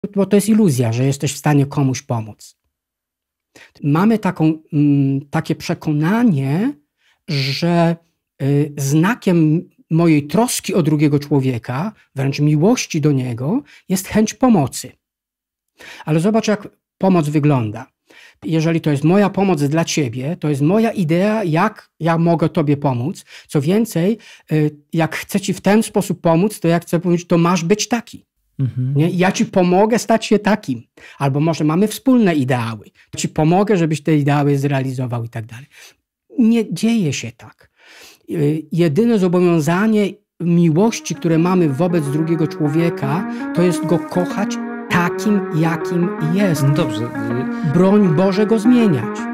bo to jest iluzja, że jesteś w stanie komuś pomóc. Mamy takie przekonanie, że znakiem mojej troski o drugiego człowieka, wręcz miłości do niego, jest chęć pomocy. Ale zobacz, jak pomoc wygląda. Jeżeli to jest moja pomoc dla ciebie, to jest moja idea, jak ja mogę tobie pomóc. Co więcej, jak chcę ci w ten sposób pomóc, to ja chcę powiedzieć, to masz być taki. Nie? Ja ci pomogę stać się takim. Albo może mamy wspólne ideały. Ci pomogę, żebyś te ideały zrealizował i tak dalej. Nie dzieje się tak. Jedyne zobowiązanie miłości, które mamy wobec drugiego człowieka, to jest go kochać takim, jakim jest. Dobrze. Broń Boże go zmieniać.